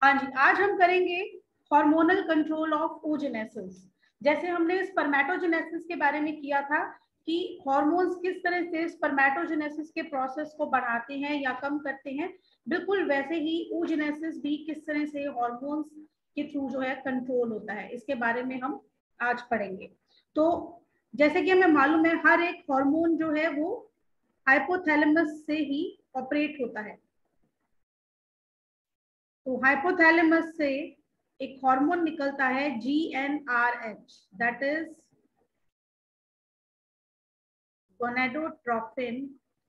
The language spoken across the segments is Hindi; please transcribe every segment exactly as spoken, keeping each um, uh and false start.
हाँ जी, आज हम करेंगे हार्मोनल कंट्रोल ऑफ oogenesis। जैसे हमने स्पर्मेटोजेनेसिस के बारे में किया था कि हार्मोन्स किस तरह से स्पर्मेटोजेनेसिस के प्रोसेस को बढ़ाते हैं या कम करते हैं, बिल्कुल वैसे ही oogenesis भी किस तरह से हार्मोन्स के थ्रू जो है कंट्रोल होता है, इसके बारे में हम आज पढ़ेंगे। तो जैसे कि हमें मालूम है, हर एक हार्मोन जो है वो हाइपोथैलेमस से ही ऑपरेट होता है। तो हाइपोथैलेमस से एक हार्मोन निकलता है G N R H, that is gonadotropin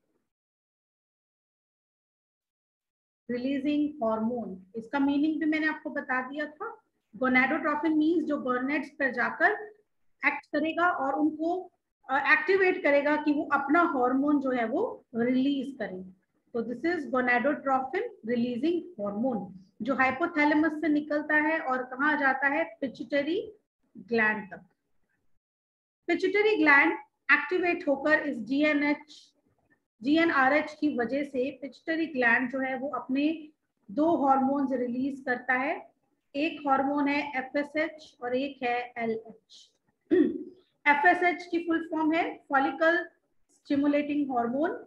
releasing hormone. इसका मीनिंग भी मैंने आपको बता दिया था। गोनेडोट्रोपिन मींस जो गोनेड्स पर जाकर एक्ट करेगा और उनको एक्टिवेट uh, करेगा कि वो अपना हार्मोन जो है वो रिलीज करें। तो this is gonadotropin releasing hormone, जो हाइपोथैलेमस से निकलता है और कहाँ जाता है, पिट्यूटरी ग्लैंड तक। पिट्यूटरी ग्लैंड एक्टिवेट होकर इस जीएनएच जीएनआरएच की वजह से पिट्यूटरी ग्लैंड जो है वो अपने दो हार्मोन्स रिलीज करता है। एक हार्मोन है एफएसएच और एक है एलएच। एफएसएच की फुल फॉर्म है follicle stimulating hormone.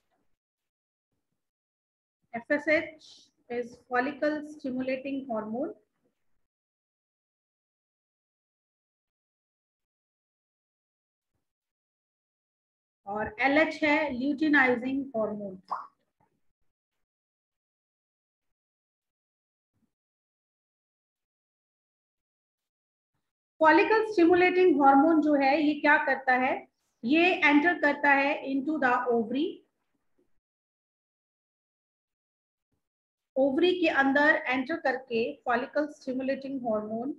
FSH is follicle stimulating hormone. और एलएच है luteinizing hormone. Follicle stimulating hormone जो है ये क्या करता है, ये एंटर करता है इनटू द ओवरी। ओवरी के अंदर एंटर करके फॉलिकल स्टिमुलेटिंग हार्मोन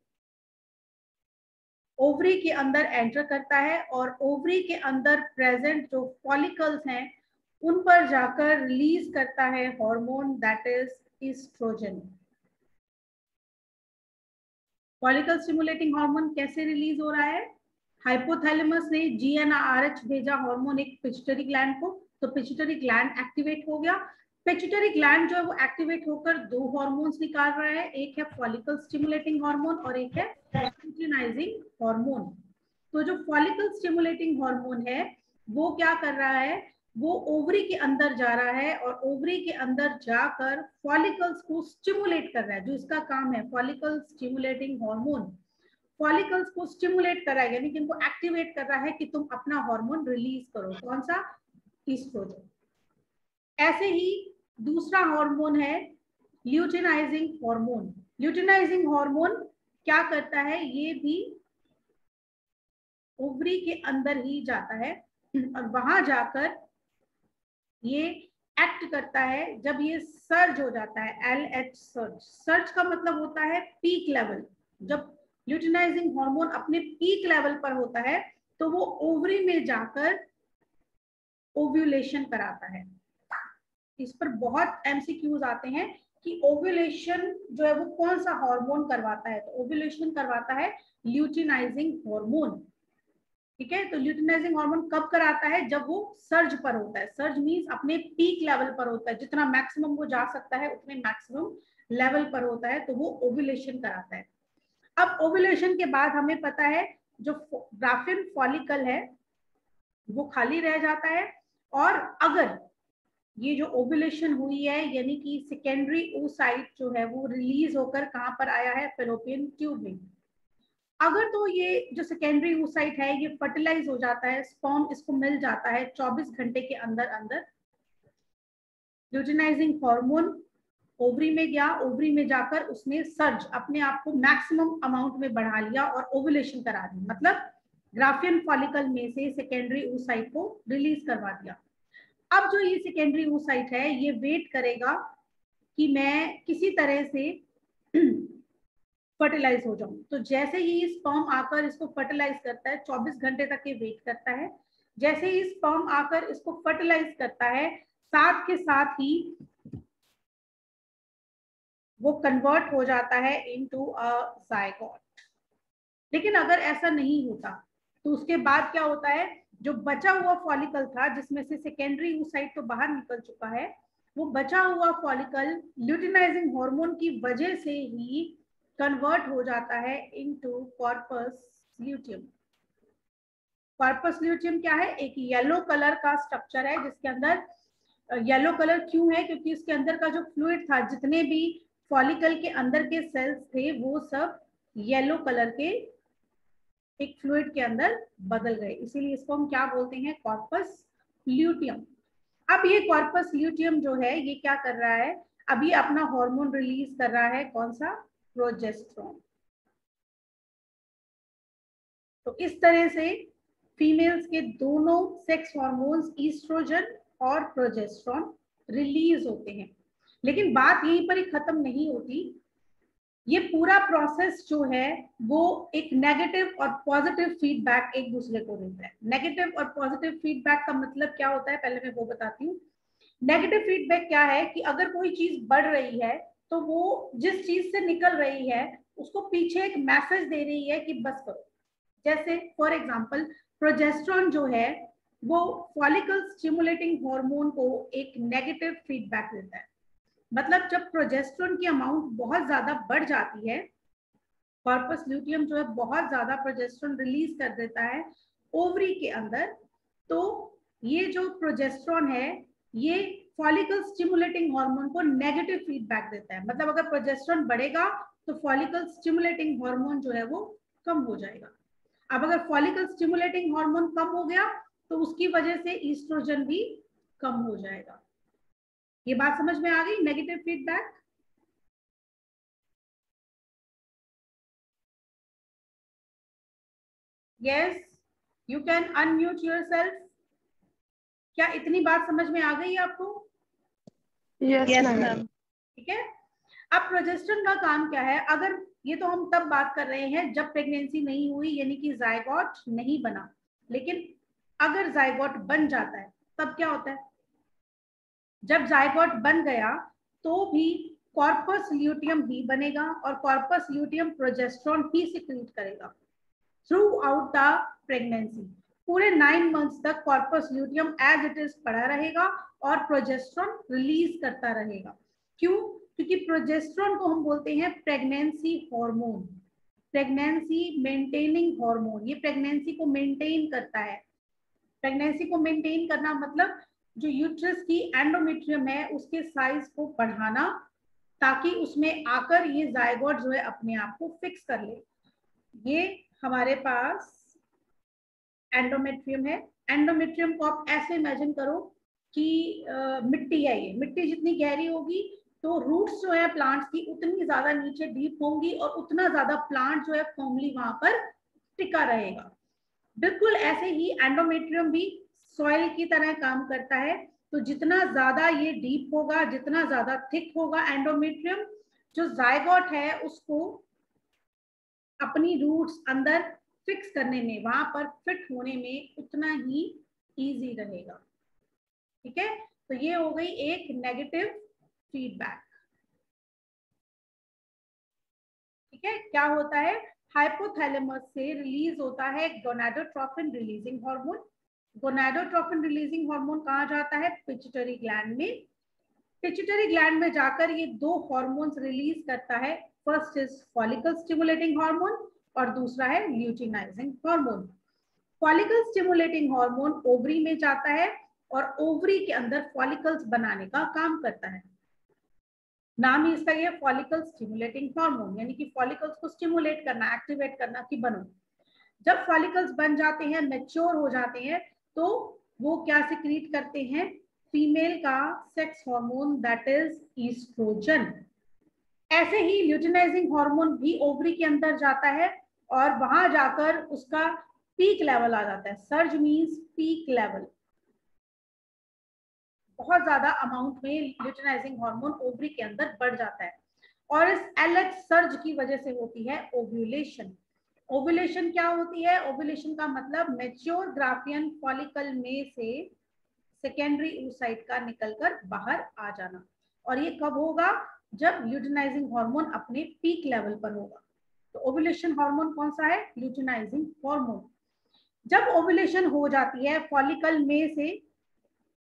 ओवरी के अंदर एंटर करता है और ओवरी के अंदर प्रेजेंट जो फॉलिकल्स हैं उन पर जाकर रिलीज करता है hormone that is estrogen. Follicle stimulating hormone कैसे रिलीज हो रहा है, हाइपोथैलेमस ने जीएनआरएच भेजा हार्मोन एक पिट्यूटरी ग्लैंड को, तो पिट्यूटरी ग्लैंड एक्टिवेट हो गया। पिट्यूटरी ग्लैंड जो है वो एक्टिवेट होकर दो हार्मोन्स निकाल रहा है, एक है फॉलिकल स्टिमुलेटिंग हार्मोन और एक है ल्यूटिनाइजिंग हार्मोन। तो जो फॉलिकल स्टिमुलेटिंग हार्मोन है वो क्या कर रहा है, वो ओवरी के अंदर जा रहा है और ओवरी के अंदर जाकर फॉलिकल्स को स्टिमुलेट कर रहा है, जो इसका काम है। फॉलिकल स्टिमुलेटिंग हार्मोन फॉलिकल्स को स्टिमुलेट कर रहा है, यानी कि इनको एक्टिवेट कर रहा है कि तुम अपना हार्मोन रिलीज करो। कौन सा, एस्ट्रोजन। ऐसे ही दूसरा हार्मोन है ल्यूटिनाइजिंग हार्मोन। ल्यूटिनाइजिंग हार्मोन क्या करता है, ये भी ओवरी के अंदर ही जाता है और वहां जाकर ये एक्ट करता है। जब ये सर्ज हो जाता है, एल एच सर्ज, सर्ज का मतलब होता है पीक लेवल। जब ल्यूटिनाइजिंग हार्मोन अपने पीक लेवल पर होता है तो वो ओवरी में जाकर ओव्यूलेशन कराता है। इस पर बहुत एमसीक्यूज आते हैं कि ओव्यूलेशन जो है वो कौन सा हार्मोन करवाता है, तो ओव्यूलेशन करवाता है ल्यूटिनाइजिंग हार्मोन। ठीक है, तो ल्यूटिनाइजिंग हार्मोन कब कराता है, जब वो सर्ज पर होता है। सर्ज मींस अपने पीक लेवल पर होता है, जितना मैक्सिमम वो जा सकता है उतने मैक्सिमम लेवल पर होता है, तो वो ओव्यूलेशन कराता है। अब ओव्यूलेशन के बाद हमें पता है जो ग्राफिन फॉलिकल है वो खाली रह जाता है, और अगर ये जो ओव्यूलेशन हुई है यानी कि सेकेंडरी oocyte जो है वो रिलीज होकर कहां पर आया है, फैलोपियन ट्यूब में। अगर तो ये जो सेकेंडरी oocyte है ये फर्टिलाइज हो जाता है, स्पर्म इसको मिल जाता है चौबीस घंटे के अंदर अंदर, ल्यूटिनाइजिंग हार्मोन ओवरी में गया, ओवरी में जाकर उसने सर्ज अपने आप को मैक्सिमम अमाउंट में बढ़ा लिया और ओव्यूलेशन करा दी, मतलब ग्राफियन फॉलिकल में से सेकेंडरी oocyte को रिलीज करवा दिया। अब जो ये सेकेंडरी oocyte है ये वेट करेगा कि मैं किसी तरह से फर्टिलाइज हो जाऊं। तो जैसे ही स्पर्म आकर इसको फर्टिलाइज करता है, चौबीस घंटे तक ये वेट करता है। जैसे ही स्पर्म आकर इसको फर्टिलाइज करता है, साथ के साथ ही वो कन्वर्ट हो जाता है इनटू अ जायगोट। लेकिन अगर ऐसा नहीं होता तो उसके बाद क्या होता है, जो बचा हुआ फॉलिकल था जिसमें से सेकेंडरी oocyte तो बाहर निकल चुका है, वो बचा हुआ फॉलिकल ल्यूटिनाइजिंग हार्मोन की वजह से ही कन्वर्ट हो जाता है into corpus luteum. Corpus luteum क्या है? एक येलो कलर का स्ट्रक्चर है जिसके अंदर, येलो कलर क्यों है? क्योंकि इसके अंदर का जो फ्लूइड था, जितने भी फॉलिकल के अंदर के सेल्स थे वो सब येलो कलर के एक फ्लूइड के अंदर बदल गए, इसीलिए इसको हम क्या बोलते हैं? Corpus luteum. अब ये कॉर्पस ल्यूटियम जो है ये क्या कर रहा है? अभी अपना हार्मोन रिलीज कर रहा है, कौन सा? प्रोजेस्टेरोन। तो इस तरह से फीमेल्स के दोनों सेक्स हार्मोन्स ईस्ट्रोजन और प्रोजेस्टेरोन रिलीज होते हैं। लेकिन बात यहीं पर ही खत्म नहीं होती, ये पूरा प्रोसेस जो है वो एक नेगेटिव और पॉजिटिव फीडबैक एक दूसरे को देता है। नेगेटिव और पॉजिटिव फीडबैक का मतलब क्या होता है, पहले मैं वो बताती हूँ। नेगेटिव फीडबैक क्या है कि अगर कोई चीज बढ़ रही है तो वो जिस चीज से निकल रही है उसको पीछे एक मैसेज दे रही है कि बस करो। जैसे फॉर एग्जांपल प्रोजेस्टेरोन जो है वो फॉलिकल स्टिमुलेटिंग हार्मोन को एक नेगेटिव फीडबैक देता है। मतलब जब प्रोजेस्टेरोन की अमाउंट बहुत ज्यादा बढ़ जाती है, कॉर्पस ल्यूटियम जो है बहुत ज्यादा प्रोजेस्टेरोन रिलीज कर देता है ओवरी के अंदर, तो ये जो प्रोजेस्टेरोन है ये फॉलिकल स्टिमुलेटिंग हार्मोन को नेगेटिव फीडबैक देता है। मतलब अगर प्रोजेस्टेरोन बढ़ेगा तो फॉलिकल स्टिमुलेटिंग हार्मोन जो है वो कम हो जाएगा। अब अगर फॉलिकल स्टिमुलेटिंग हार्मोन कम हो गया तो उसकी वजह से ईस्ट्रोजन भी कम हो जाएगा। ये बात समझ में आ गई? Negative feedback. Yes, you can unmute yourself. क्या इतनी बात समझ में आ गई आपको? Yes ma'am. ठीक है। अब प्रोजेस्टेरोन का काम क्या है? अगर ये तो हम तब बात कर रहे हैं जब प्रेगनेंसी नहीं हुई, यानी कि जायगोट नहीं बना। लेकिन अगर जायगोट बन जाता है तब क्या होता है? जब जायगोट बन गया तो भी कॉर्पस ल्यूटियम ही बनेगा और कॉर्पस ल्यूटियम प्रोजेस्टेरोन ही सिक्रीट करेगा थ्रू आउट द प्रेगनेंसी। पूरे नाइन मंथ्स तक corpus luteum as it is पड़ा रहेगा और प्रोजेस्टेरोन रिलीज करता रहेगा। क्यों? क्योंकि प्रोजेस्टेरोन को हम बोलते हैं pregnancy hormone, pregnancy maintaining hormone. ये प्रेगनेंसी को मेंटेन करता है। प्रेगनेंसी को मेंटेन करना मतलब जो यूट्रस की एंडोमेट्रियम है उसके साइज को बढ़ाना, ताकि उसमें आकर ये जायगोट जो है अपने आप को फिक्स कर ले। ये हमारे पास एंडोमेट्रियम है। एंडोमेट्रियम को आप ऐसे इमेजिन करो कि आ, मिट्टी है। ये मिट्टी जितनी गहरी होगी तो रूट्स जो है प्लांट्स की उतनी ज्यादा नीचे डीप होंगी और उतना ज्यादा प्लांट जो है फॉर्मली वहां पर टिका रहेगा। बिल्कुल ऐसे ही एंडोमेट्रियम भी सॉइल की तरह काम करता है। तो जितना ज्यादा ये डीप होगा, जितना ज्यादा थिक होगा एंडोमेट्रियम, जो जायगोट है उसको अपनी रूट्स अंदर फिक्स करने में, वहां पर फिट होने में उतना ही इजी रहेगा। ठीक है। तो ये हो गई एक नेगेटिव फीडबैक। ठीक है। क्या होता है? हाइपोथैलेमस से रिलीज होता है gonadotropin releasing hormone. Gonadotropin releasing hormone कहाँ जाता है? पिट्यूटरी ग्लैंड में। पिट्यूटरी ग्लैंड में जाकर ये दो हार्मोन्स रिलीज करता है। First is follicle stimulating hormone और दूसरा है luteinizing hormone. Follicle stimulating hormone ovary में जाता है और ओवरी के अंदर फॉलिकल्स बनाने का काम करता है। नाम ही इसका ये फॉलिकल स्टिमुलेटिंग हार्मोन, यानी कि फॉलिकल्स को स्टिमुलेट करना, एक्टिवेट करना कि बनो। जब फॉलिकल्स बन जाते हैं, मैच्योर हो जाते हैं, तो वो क्या सिक्रीट करते हैं? फीमेल का sex hormone that is estrogen. ऐसे ही ल्यूटिनाइजिंग हार्मोन भी ओवरी के अंदर जाता है और वहां जाकर उसका पीक लेवल आ जाता है। Surge means peak level. बहुत ज्यादा अमाउंट में ल्यूटिनाइजिंग हार्मोन ओवरी के अंदर बढ़ जाता है और इस एलएच सर्ज की वजह से होती है ओव्यूलेशन। ओव्यूलेशन क्या होती है? ओव्यूलेशन का मतलब मैच्योर ग्राफियन फॉलिकल में से सेकेंडरी oocyte का निकलकर बाहर आ जाना। और ये कब होगा? जब ल्यूटिनाइजिंग हार्मोन अपने पीक लेवल पर होगा। तो ओव्यूलेशन हार्मोन कौन सा है? Luteinizing hormone. जब ओव्यूलेशन हो जाती है फॉलिकल में से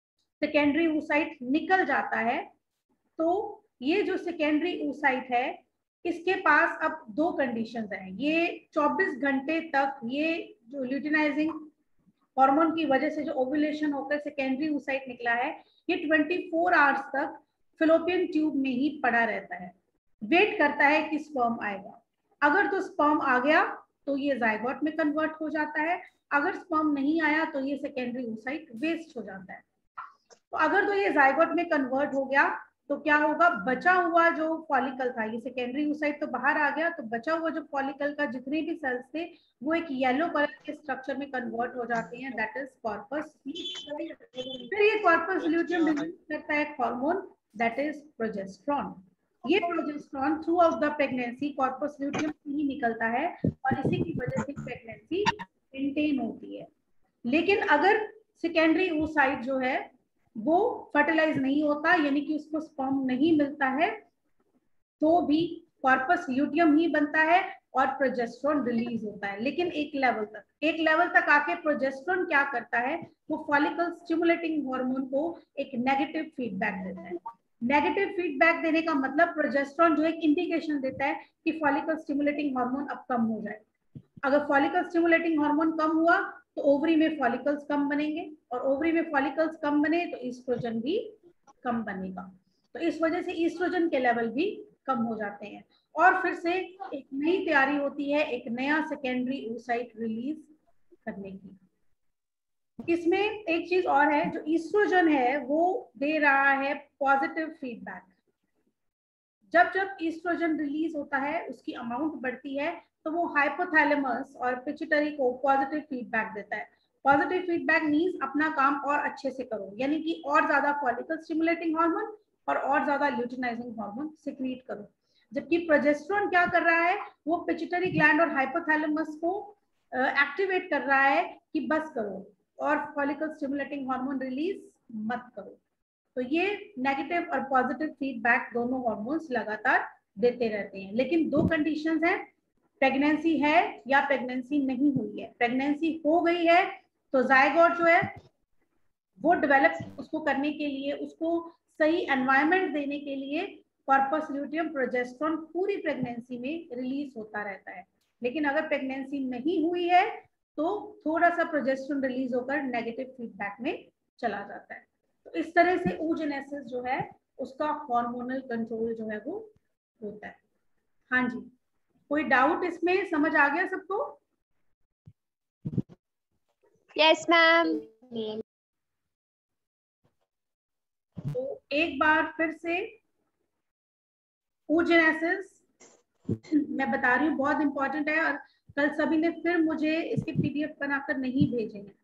सेकेंडरी oocyte निकल जाता है, तो ये जो सेकेंडरी oocyte है इसके पास अब दो कंडीशंस हैं। ये चौबीस घंटे तक ये जो ल्यूटिनाइजिंग हार्मोन की वजह से जो ओव्यूलेशन होकर सेकेंडरी oocyte निकला है, ये चौबीस आवर्स तक फिलोपियन ट्यूब में ही पड़ा रहता है, वेट करता है कि स्पर्म आएगा। अगर तो स्पर्म आ गया तो ये जाइगोट में कन्वर्ट हो जाता है, अगर स्पर्म नहीं आया तो ये सेकेंडरी oocyte वेस्ट हो जाता है। तो अगर तो ये जाइगोट में कन्वर्ट हो गया तो क्या होगा, बचा हुआ जो फॉलिकल था, ये सेकेंडरी oocyte तो बाहर आ गया, तो बचा हुआ जो फॉलिकल का जितने भी सेल्स थे वो एक येलो कलर के स्ट्रक्चर में कन्वर्ट हो जाते हैं, दैट इज कॉर्पस। फिर ये कॉर्पस ल्यूटियम रिलीज करता है एक हार्मोन, दैट इज प्रोजेस्टेरॉन। ये progesterone throughout the pregnancy corpus luteum से ही निकलता है और इसी की वजह से प्रेगनेंसी मेंटेन होती है। लेकिन अगर सेकेंडरी oocyte जो है वो फर्टिलाइज नहीं होता, यानी कि उसको स्पर्म नहीं मिलता है, तो भी कॉर्पस ल्यूटियम ही बनता है और प्रोजेस्टेरॉन रिलीज होता है, लेकिन एक लेवल तक। एक लेवल तक आके प्रोजेस्टेरॉन क्या करता है, वो फॉलिकल स्टिमुलेटिंग हार्मोन को एक नेगेटिव फीडबैक देता है। नेगेटिव फीडबैक देने का मतलब प्रोजेस्टेरॉन जो एक इंडिकेशन देता है कि फॉलिकल स्टिमुलेटिंग हार्मोन अब कम हो जाए। अगर फॉलिकल स्टिमुलेटिंग हार्मोन कम हुआ तो ओवरी में फॉलिकल्स कम बनेंगे, और ओवरी में फॉलिकल्स कम बने तो ईस्ट्रोजन भी कम बनेगा। तो इस वजह से ईस्ट्रोजन के लेवल भी कम हो जाते हैं, और फिर से एक नई तैयारी होती है एक नया सेकेंडरी oocyte रिलीज करने की। इसमें एक चीज और है, जो ईस्ट्रोजन है वो दे रहा है पॉजिटिव फीडबैक। जब जब ईस्ट्रोजन रिलीज होता है उसकी अमाउंट बढ़ती है, तो वो हाइपोथैलेमस और पिट्यूटरी को पॉजिटिव फीडबैक देता है। पॉजिटिव फीडबैक मींस अपना काम और अच्छे से करो, यानी कि और ज्यादा फॉलिकल स्टिमुलेटिंग हार्मोन और और ज्यादा ल्यूटिनाइजिंग हार्मोन सिक्रीट करो। जबकि प्रोजेस्टेरॉन क्या कर रहा है, वो पिट्यूटरी ग्लैंड और हाइपोथैलेमस को एक्टिवेट uh, कर रहा है कि बस करो और फॉलिकल स्टिमुलेटिंग हार्मोन रिलीज मत करो। तो ये नेगेटिव और पॉजिटिव फीडबैक दोनों हार्मोन्स लगातार देते रहते हैं। लेकिन दो कंडीशंस हैं, प्रेगनेंसी है या प्रेगनेंसी नहीं हुई है। प्रेगनेंसी हो गई है तो जाइगोट जो है वो डेवलप उसको करने के लिए, उसको सही एनवायरनमेंट देने के लिए कॉर्पस ल्यूटियम प्रोजेस्टेरॉन पूरी प्रेगनेंसी में रिलीज होता रहता है। लेकिन अगर प्रेगनेंसी नहीं हुई है तो थोड़ा सा प्रोजेस्टेरॉन रिलीज होकर नेगेटिव फीडबैक में चला जाता है। तो इस तरह से oogenesis जो है उसका हार्मोनल कंट्रोल जो है वो होता है। हाँ जी, कोई डाउट इसमें, समझ आ गया सबको? Yes ma'am. तो एक बार फिर से oogenesis मैं बता रही हूँ, बहुत इंपॉर्टेंट है, और कल सभी ने फिर मुझे इसके पीडीएफ बनाकर नहीं भेजे हैं।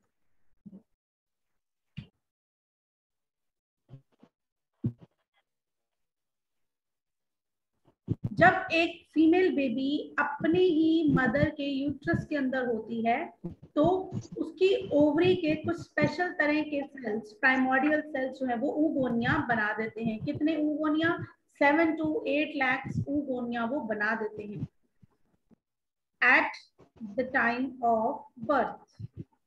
जब एक फीमेल बेबी अपने ही मदर के यूट्रस के अंदर होती है तो उसकी ओवरी के कुछ स्पेशल तरह के सेल्स, प्राइमोर्डियल सेल्स जो है वो oogonia बना देते हैं। कितने oogonia? Seven to eight lakhs oogonia वो बना देते हैं at the time of birth.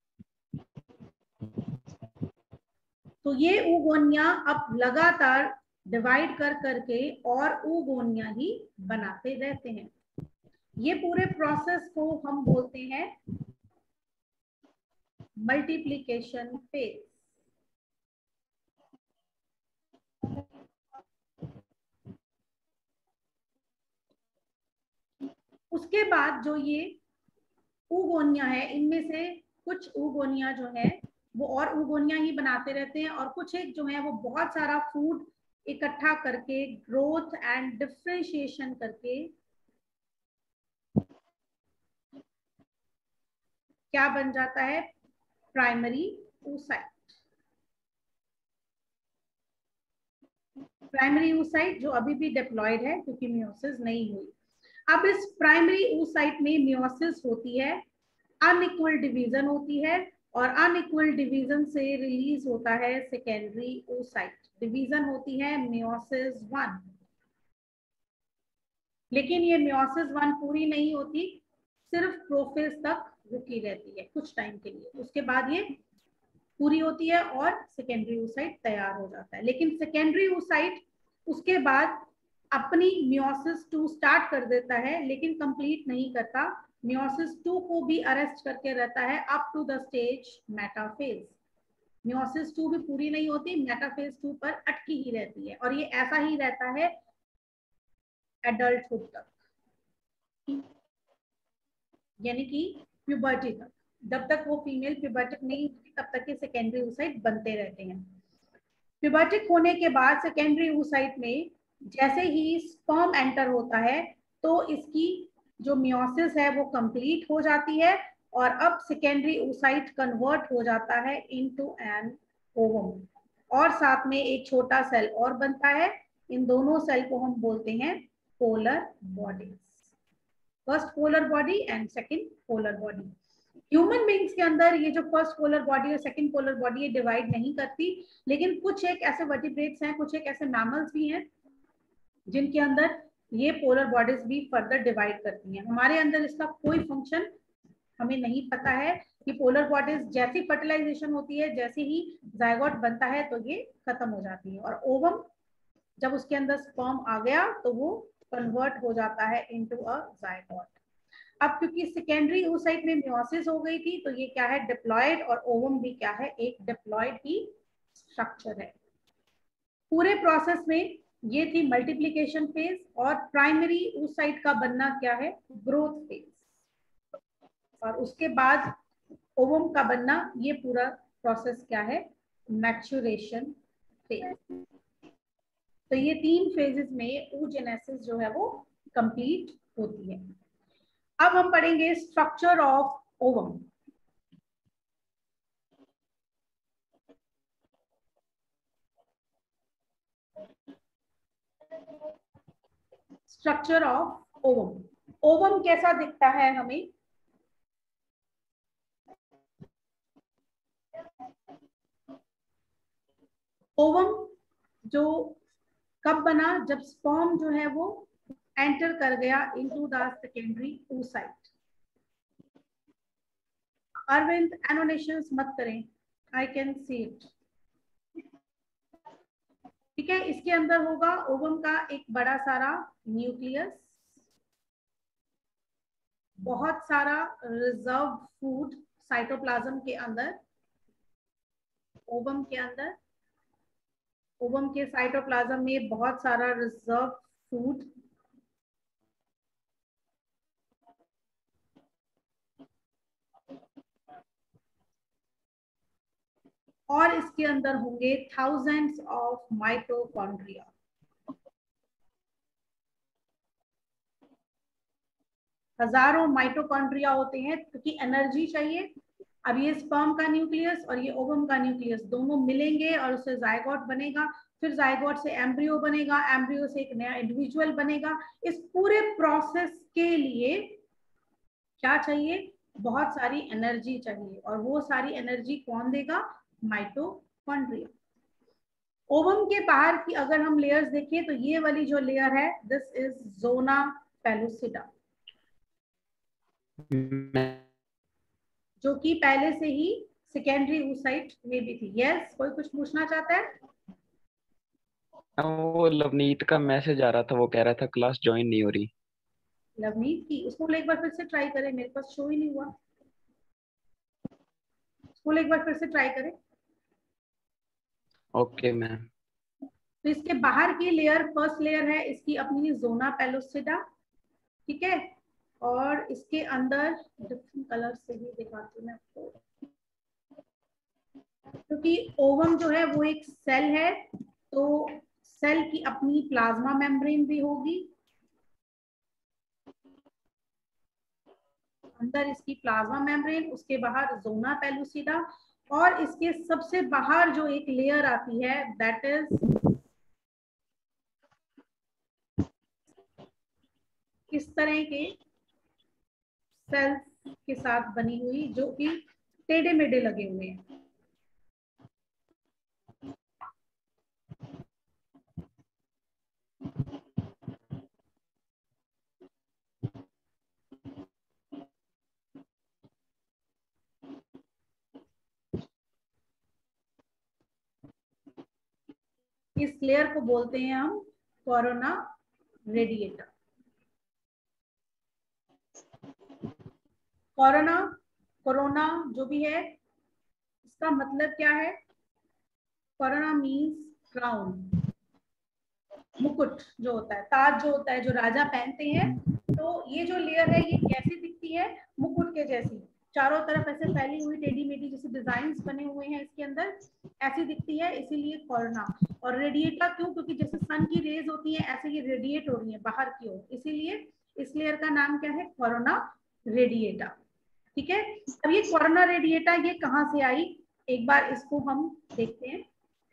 तो ये oogonia अब लगातार डिवाइड कर करके और oogonia ही बनाते रहते हैं। ये पूरे प्रोसेस को हम बोलते हैं मल्टीप्लिकेशन फेज। उसके बाद जो ये oogonia है, इनमें से कुछ oogonia जो है वो और oogonia ही बनाते रहते हैं, और कुछ एक जो है वो बहुत सारा फूड इकट्ठा करके ग्रोथ एंड डिफरेंशिएशन करके क्या बन जाता है, प्राइमरी oocyte। प्राइमरी oocyte जो अभी भी डिप्लॉयड है क्योंकि मियोसिस नहीं हुई। अब इस प्राइमरी oocyte में मियोसिस होती है, अनइक्वल डिवीजन होती है, और अनइक्वल डिवीजन से रिलीज होता है सेकेंडरी oocyte। डिवीजन होती है मियोसिस वन, लेकिन ये मियोसिस वन पूरी नहीं होती, सिर्फ प्रोफेज तक रुकी रहती है कुछ टाइम के लिए, उसके बाद ये पूरी होती है और सेकेंडरी oocyte तैयार हो जाता है। लेकिन सेकेंडरी oocyte उसके बाद अपनी मियोसिस टू स्टार्ट कर देता है, लेकिन कंप्लीट नहीं करता। मियोसिस टू को भी अरेस्ट करके रहता है up to the stage metaphase. Meiosis two भी पूरी नहीं होती, मेटाफेज टू पर अटकी ही रहती है, और ये ऐसा ही रहता है एडल्टहुड तक, यानी कि प्यूबर्टी तक। जब तक वो फीमेल प्यूबर्टिक नहीं होती तब तक के सेकेंडरी oocyte बनते रहते हैं। प्यूबर्टिक होने के बाद सेकेंडरी oocyte में जैसे ही स्पर्म एंटर होता है तो इसकी जो मियोसिस है वो कंप्लीट हो जाती है, और अब सेकेंडरी oocyte कन्वर्ट हो जाता है इनटू एन ओवम, और साथ में एक छोटा सेल और बनता है। इन दोनों सेल को हम बोलते हैं polar bodies. First polar body and second polar body. Human beings के अंदर ये जो फर्स्ट पोलर बॉडी और सेकंड पोलर बॉडी ये डिवाइड नहीं करती, लेकिन कुछ एक ऐसे वर्टिब्रेट्स हैं, कुछ एक ऐसे मैमल्स भी हैं जिनके अंदर ये पोलर बॉडीज भी फर्दर डिवाइड करती हैं। हमारे अंदर इसका कोई फंक्शन हमें नहीं पता है कि पोलर बॉडीज जैसी फर्टिलाइजेशन होती है, जैसे ही जायगोट बनता है तो ये खत्म हो जाती है, और ओवम जब उसके अंदर स्पर्म आ गया तो वो कन्वर्ट हो जाता है इनटू अ जायगोट। अब क्योंकि सेकेंडरी oocyte में मियोसिस हो गई थी तो ये क्या है, डिप्लॉयड, और ओवम भी क्या है, एक डिप्लॉयड ही स्ट्रक्चर है। पूरे प्रोसेस में ये थी मल्टीप्लिकेशन फेज, और प्राइमरी oocyte का बनना क्या है, ग्रोथ फेज, और उसके बाद ओवम का बनना, ये पूरा प्रोसेस क्या है, मैच्योरेशन फेज। तो ये तीन फेजेस में oogenesis जो है वो कंप्लीट होती है। अब हम पढ़ेंगे structure of ovum. Structure of ovum. Ovum कैसा दिखता है हमें, ओवम जो कब बना, जब स्पर्म जो है वो एंटर कर गया into the secondary oocyte। Arvind annotations मत करें, आई कैन सी इट। ठीक है, इसके अंदर होगा ओवम का एक बड़ा सारा न्यूक्लियस, बहुत सारा रिजर्व फूड साइटोप्लाज्म के अंदर, ओवम के अंदर, ओवम के साइटोप्लाज्म में बहुत सारा रिजर्व फूड, और इसके अंदर होंगे थाउजेंड्स ऑफ माइटोकॉन्ड्रिया। हजारों माइटोकॉन्ड्रिया होते हैं क्योंकि एनर्जी चाहिए। अब ये स्पर्म का न्यूक्लियस और ये ओवम का न्यूक्लियस दोनों मिलेंगे और उससे जायगोट बनेगा, फिर जायगोट से एम्ब्रियो बनेगा, एम्ब्रियो से एक नया इंडिविजुअल बनेगा। इस पूरे प्रोसेस के लिए क्या चाहिए, बहुत सारी एनर्जी चाहिए, और वो सारी एनर्जी कौन देगा, माइटोकॉन्ड्रिया। ओवम के बाहर की अगर हम लेयर्स देखें तो ये वाली जो लेयर है, दिस इज जोना पेलुसिडा, जो कि पहले से ही सेकेंडरी oocyte में भी थी। यस yes, कोई कुछ पूछना चाहता है? वो लवनीत का मैसेज आ रहा था, वो कह रहा था क्लास ज्वाइन नहीं हो रही। लवनीत की, उसको एक बार फिर से ट्राई करें, मेरे पास शो ही नहीं हुआ। उसको एक बार फिर से ट्राई करें। Okay ma'am. तो इसके बाहर की लेयर, फर्स्ट लेयर है इसकी अपनी जोना पेलुसिडा, ठीक है, और इसके अंदर डिफरेंट कलर से ही दिखाती हूँ मैं आपको, क्योंकि ओवम जो है वो एक सेल है तो सेल की अपनी प्लाज्मा मेम्ब्रेन भी होगी, अंदर इसकी प्लाज्मा मेम्ब्रेन, उसके बाहर जोना पेलुसिडा, और इसके सबसे बाहर जो एक लेयर आती है दैट इज किस तरह के सेल्स के साथ बनी हुई, जो कि टेढ़े मेढ़े लगे हुए हैं। इस लेयर को बोलते हैं हम कोरोना रेडिएटा। कोरोना कोरोना जो भी है इसका मतलब क्या है? कोरोना मीन्स क्राउन, मुकुट जो होता है, ताज जो होता है जो राजा पहनते हैं। तो ये जो लेयर है ये कैसी दिखती है? मुकुट के जैसी, चारों तरफ ऐसे फैली हुई टेढ़ी मेढ़ी जैसे डिजाइन बने हुए हैं इसके अंदर, ऐसी दिखती है, इसीलिए कोरोना। और रेडिएटा क्यों? क्योंकि जैसे सन की रेज होती है ऐसे ये रेडिएट हो रही है बाहर की ओर, इसीलिए इस लेयर का नाम क्या है? Corona radiata. ठीक है, अब ये कोरोना रेडिएटा ये कहाँ से आई? एक बार इसको हम देखते हैं।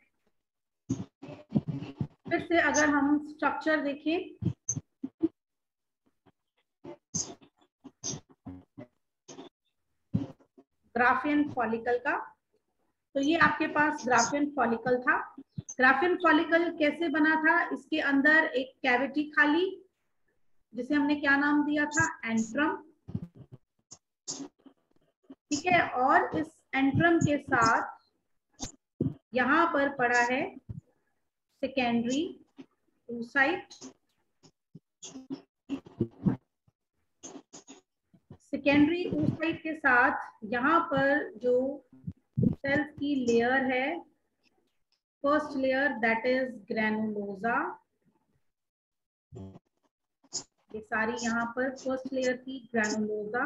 फिर से अगर हम स्ट्रक्चर देखें, ग्राफियन फॉलिकल का, तो ये आपके पास ग्राफियन फॉलिकल था। ग्राफियन फॉलिकल कैसे बना था? इसके अंदर एक कैविटी खाली, जिसे हमने क्या नाम दिया था? एंट्रम। ठीक है, और इस एंट्रम के साथ यहां पर पड़ा है सेकेंडरी oocyte। सेकेंडरी oocyte के साथ यहाँ पर जो सेल्स की लेयर है, first layer that is granulosa. ये सारी यहाँ पर फर्स्ट लेयर की ग्रैनुलोसा।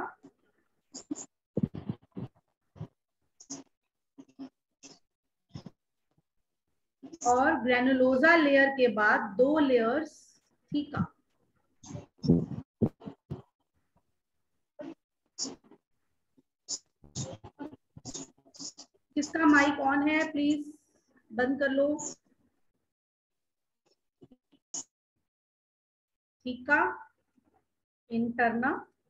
और ग्रैनुलोसा लेयर के बाद दो लेयर्स थीका। किसका माइक ऑन है? प्लीज बंद कर लो। थीका इंटरना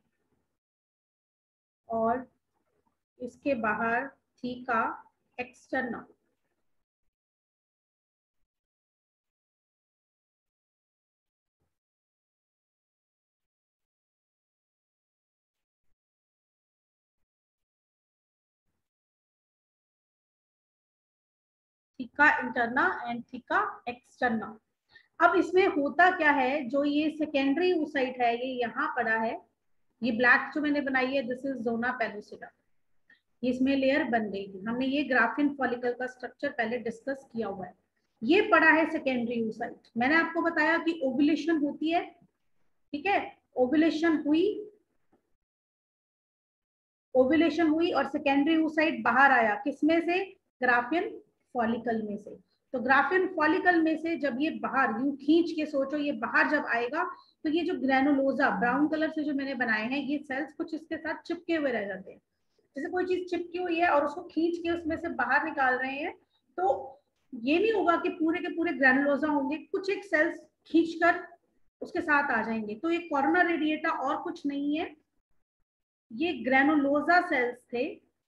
और इसके बाहर theca externa. Theca interna and theca externa. अब इसमें होता क्या है? जो ये सेकेंडरी oocyte है ये यहाँ पड़ा है, ये ब्लैक जो मैंने बनाई है दिस इज जोना पेलुसिडा, इसमें लेयर बन गई थी। हमने ये ग्राफियन फॉलिकल का स्ट्रक्चर पहले डिस्कस किया हुआ है। ये पड़ा है सेकेंडरी oocyte। मैंने आपको बताया कि ओव्यूलेशन होती है, ठीक है, ओव्यूलेशन हुई, ओव्यूलेशन हुई और सेकेंडरी oocyte बाहर आया, किसमें से? ग्राफियन फॉलिकल में से। तो ग्राफियन फॉलिकल में से जब ये बाहर, यूं खींच के सोचो, ये बाहर जब आएगा तो ये जो ग्रैनुलोसा ब्राउन कलर से जो मैंने बनाए हैं ये सेल्स कुछ इसके साथ चिपके हुए रह जाते हैं। जैसे कोई चीज चिपकी हुई है और उसको खींच के उसमें से बाहर निकाल रहे हैं, तो ये नहीं होगा कि पूरे के पूरे ग्रैनुलोसा होंगे, कुछ एक सेल्स खींचकर उसके साथ आ जाएंगे। तो ये कोरोना रेडिएटा और कुछ नहीं है, ये ग्रैनुलोसा सेल्स थे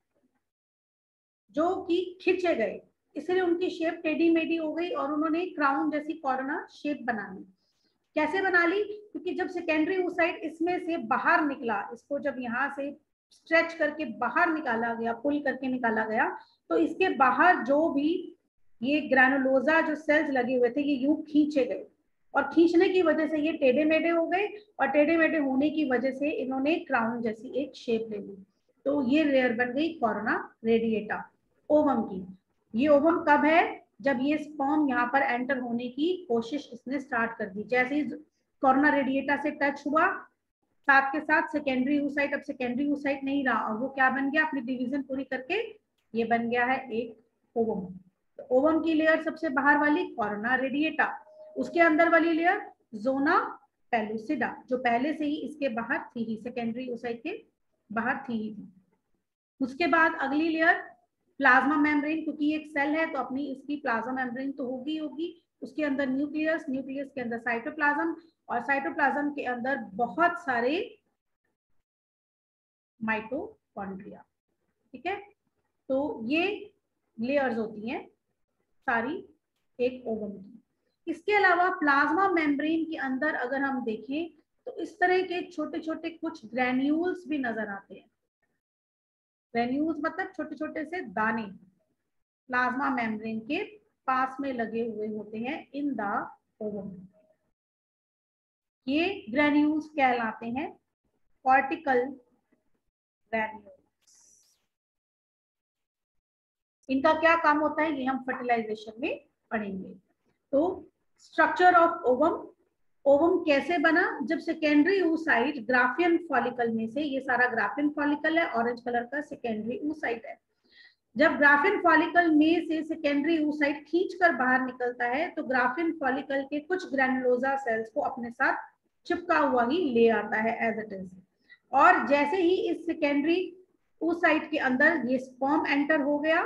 जो कि खींचे गए, इसलिए उनकी शेप टेढ़ी मेढ़ी हो गई और उन्होंने क्राउन जैसी कोरोना शेप बना ली। कैसे बना ली? क्योंकि जब सेकेंडरी oocyte इसमें से बाहर निकला, इसको जब यहाँ से स्ट्रेच करके बाहर निकाला गया, पुल करके निकाला गया, तो इसके बाहर जो भी ये ग्रैनुलोसा जो सेल्स लगे हुए थे ये यूं खींचे गए और खींचने की वजह से ये टेढ़े मेढ़े हो गए और टेढ़े मेढ़े होने की वजह से इन्होंने क्राउन जैसी एक शेप ले ली। तो ये लेयर बन गई कोरोना रेडिएटा ओवम की। ये ओवम कब है? जब ये स्पर्म यहाँ पर एंटर होने की कोशिश इसने स्टार्ट कर दी। जैसे ही कोरोना रेडिएटा से टच हुआ, साथ के साथ सेकेंडरी oocyte, अब सेकेंडरी oocyte नहीं रहा और वो क्या बन गया? अपनी डिवीजन पूरी करके ये बन गया है एक ओवम। तो ओवम की लेयर सबसे बाहर वाली कोरोना रेडिएटा, उसके अंदर वाली लेयर जोना पेलुसिडा जो पहले से ही इसके बाहर थी ही, सेकेंडरी oocyte के बाहर थी ही थी। उसके बाद अगली लेयर प्लाज्मा मेम्ब्रेन, क्योंकि एक सेल है तो अपनी इसकी प्लाज्मा मेम्ब्रेन तो होगी होगी। उसके अंदर न्यूक्लियस, न्यूक्लियस के अंदर साइटोप्लाज्म और साइटोप्लाज्म के अंदर बहुत सारे माइटोकॉन्ड्रिया। ठीक है, तो ये लेयर्स होती हैं सारी एक ओवम की। इसके अलावा प्लाज्मा मेम्ब्रेन के अंदर अगर हम देखें तो इस तरह के छोटे छोटे कुछ ग्रैन्यूल्स भी नजर आते हैं। ग्रैन्यूल्स मतलब छोटे छोटे से दाने प्लाज्मा मेम्ब्रेन के पास में लगे हुए होते हैं इन द ओवम। ये ग्रेन्यूल्स कहलाते हैं कॉर्टिकल ग्रेन्यूल्स। इनका क्या काम होता है ये हम फर्टिलाइजेशन में पढ़ेंगे। तो स्ट्रक्चर ऑफ ओवम, ओवम कैसे बना? जब सेकेंडरी oocyte ग्राफियन फॉलिकल में से, ये सारा ग्राफियन फॉलिकल है, ऑरेंज कलर का सेकेंडरी oocyte है। जब ग्राफियन फॉलिकल में से सेकेंडरी oocyte खींचकर बाहर निकलता है तो ग्राफियन फॉलिकल के कुछ ग्रैनुलोसा सेल्स को अपने साथ चिपका हुआ ही ले आता है एज इट इज। और जैसे ही इस सेकेंडरी oocyte के अंदर ये स्पर्म एंटर हो गया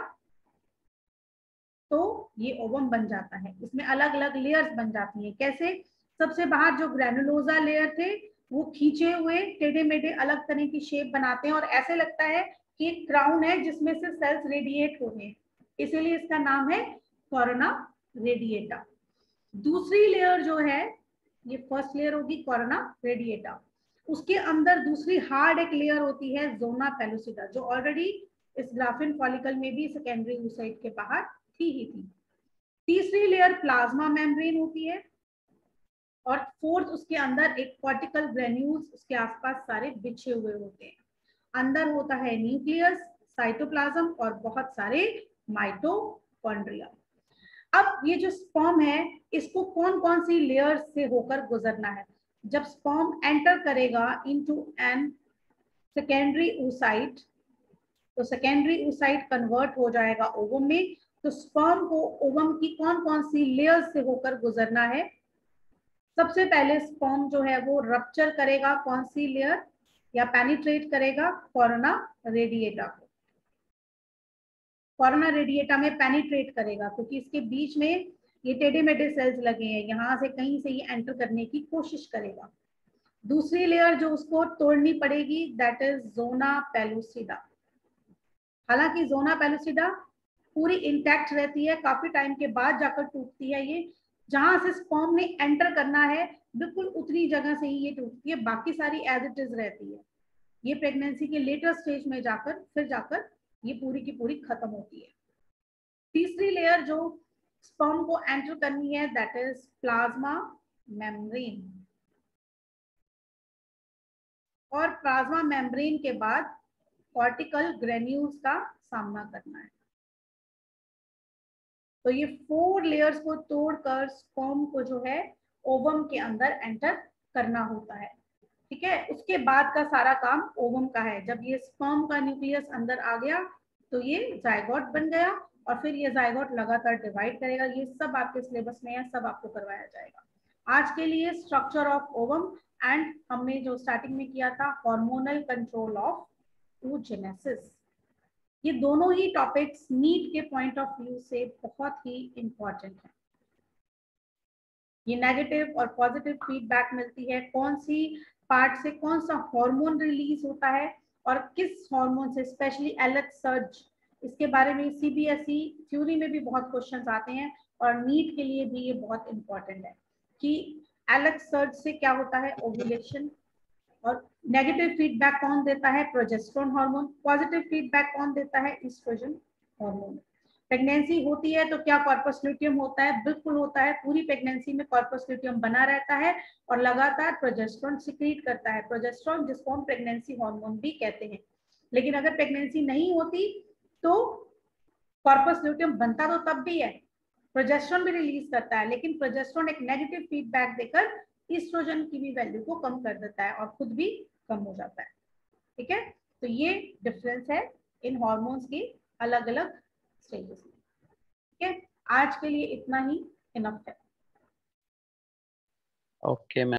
तो ये ओवम बन जाता है। इसमें अलग अलग लेयर्स बन जाती हैं। कैसे? सबसे बाहर जो ग्रैनुलोसा लेयर थे वो खींचे हुए टेढ़े मेढ़े अलग तरह की शेप बनाते हैं और ऐसे लगता है कि एक क्राउन है जिसमें से सेल्स रेडिएट हो रहे हैं, इसीलिए इसका नाम है कोरोना रेडिएटा। दूसरी लेयर जो है, ये फर्स्ट लेयर होगी कोरोना रेडिएटा, उसके अंदर दूसरी हार्ड एक लेयर होती है जोना पेलुसिडा, जो ऑलरेडी इस ग्राफियन फॉलिकल में भी सेकेंडरी oocyte के बाहर थी ही थी। तीसरी लेयर प्लाज्मा मेम्ब्रेन होती है और फोर्थ उसके अंदर एक कॉर्टिकल ग्रेन्यूल्स उसके आसपास सारे बिछे हुए होते हैं। अंदर होता है न्यूक्लियस, साइटोप्लाज्म और बहुत सारे माइटोकॉन्ड्रिया। अब ये जो स्पर्म है इसको कौन कौन सी लेयर से होकर गुजरना है? जब स्पर्म एंटर करेगा इनटू एन सेकेंडरी oocyte तो सेकेंडरी oocyte कन्वर्ट हो जाएगा ओवम में। तो स्पर्म को ओवम की कौन कौन सी लेयर्स से होकर गुजरना है? सबसे पहले स्पर्म जो है वो रप्चर करेगा कौन सी लेयर या पेनिट्रेट करेगा? कोरोना रेडिएटा को। कोरोना रेडिएटा में पेनिट्रेट करेगा क्योंकि इसके बीच में ये टेढ़े मेढ़े सेल्स लगे हैं, यहाँ से कहीं से ये एंटर करने की कोशिश करेगा। दूसरी लेयर जो उसको तोड़नी पड़ेगी दैट इज जोना पेलुसिडा। हालांकि जोना पेलुसिडा पूरी इंटैक्ट रहती है, काफी टाइम के बाद जाकर टूटती है। ये जहां से स्पर्म ने एंटर करना है बिल्कुल उतनी जगह से ही ये टूटती है, बाकी सारी एज इट इज रहती है। ये प्रेगनेंसी के लेटर स्टेज में जाकर फिर जाकर ये पूरी की पूरी खत्म होती है। तीसरी लेयर जो स्पर्म को एंटर करनी है दैट इज प्लाज्मा मेम्ब्रेन। और प्लाज्मा मेम्ब्रेन के बाद कॉर्टिकल ग्रेन्यूल्स का सामना करना है। तो ये फोर लेयर्स को तोड़कर स्पर्म को जो है ओवम के अंदर एंटर करना होता है। ठीक है, उसके बाद का सारा काम ओवम का है। जब ये स्पर्म का न्यूक्लियस अंदर आ गया तो ये जाइगोट बन गया और फिर ये जाइगोट लगातार डिवाइड करेगा। ये सब आपके सिलेबस में है, सब आपको करवाया जाएगा। आज के लिए स्ट्रक्चर ऑफ ओवम एंड हमने जो स्टार्टिंग में किया था हार्मोनल कंट्रोल ऑफ oogenesis, ये दोनों ही टॉपिक्स नीट के पॉइंट ऑफ व्यू से बहुत ही इंपॉर्टेंट है। ये नेगेटिव और पॉजिटिव फीडबैक मिलती है, कौन सी पार्ट से कौन सा हार्मोन रिलीज होता है और किस हार्मोन से, स्पेशली एलेक्स सर्ज, इसके बारे में सीबीएसई थ्योरी में भी बहुत क्वेश्चंस आते हैं और नीट के लिए भी ये बहुत इंपॉर्टेंट है कि एलेक्स सर्ज से क्या होता है, ओव्यूलेशन। और नेगेटिव फीडबैक कौन देता है? Progesterone hormone. पॉजिटिव फीडबैक कौन देता है? Oestrogen hormone. प्रेगनेंसी होती है तो क्या कॉर्पस ल्यूटियम होता है? बिल्कुल होता है। पूरी प्रेगनेंसी में कॉर्पस ल्यूटियम बना रहता है और लगातार प्रोजेस्टेरोन सिक्रीट करता है, प्रोजेस्टेरोन जिसको हम प्रेगनेंसी हार्मोन भी कहते हैं। लेकिन अगर प्रेगनेंसी नहीं होती तो कॉर्पस ल्यूटियम बनता तो तब भी है, प्रोजेस्टेरोन भी रिलीज करता है, लेकिन प्रोजेस्टेरोन एक नेगेटिव फीडबैक देकर एस्ट्रोजन की भी वैल्यू को कम कर देता है और खुद भी कम हो जाता है। ठीक है, तो ये डिफरेंस है इन हार्मोन्स की अलग अलग स्टेजेस में। ठीक है, आज के लिए इतना ही इनफ है। ओके।